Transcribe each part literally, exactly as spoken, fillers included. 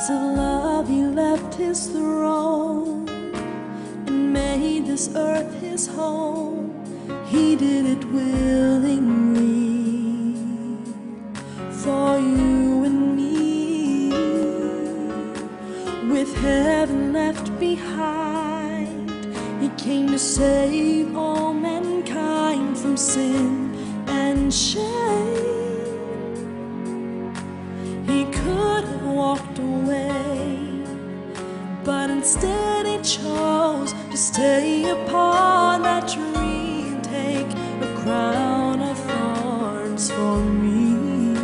Because of love he left his throne and made this earth his home. He did it willingly for you and me. With heaven left behind, he came to save all mankind from sin and shame. He could have walked away, but instead he chose to stay upon that tree and take a crown of thorns for me.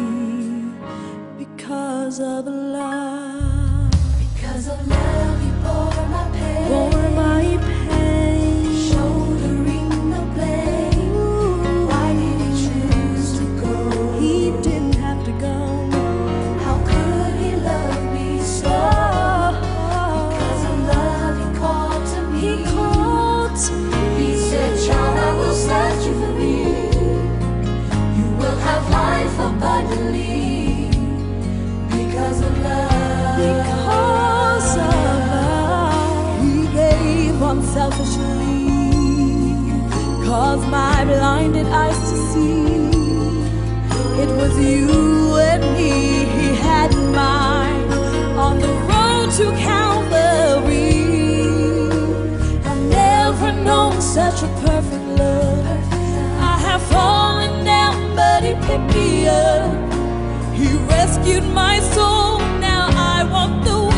Because of love, because of love, he bore my pain, bore my pain, shouldering the blame. Why did he choose to go? He didn't have to go. How could he love me so? Because of love, he called to me. He called to me. He said, "Child, I will set you free. You will have life abundantly." Because of love, Because of love, he gave unselfishly, caused my blinded eyes to see. It was you and me he had in mind on the road to Calvary. I've never known such a perfect love. I have fallen down, but he picked me up. He rescued my soul, now I walk the way.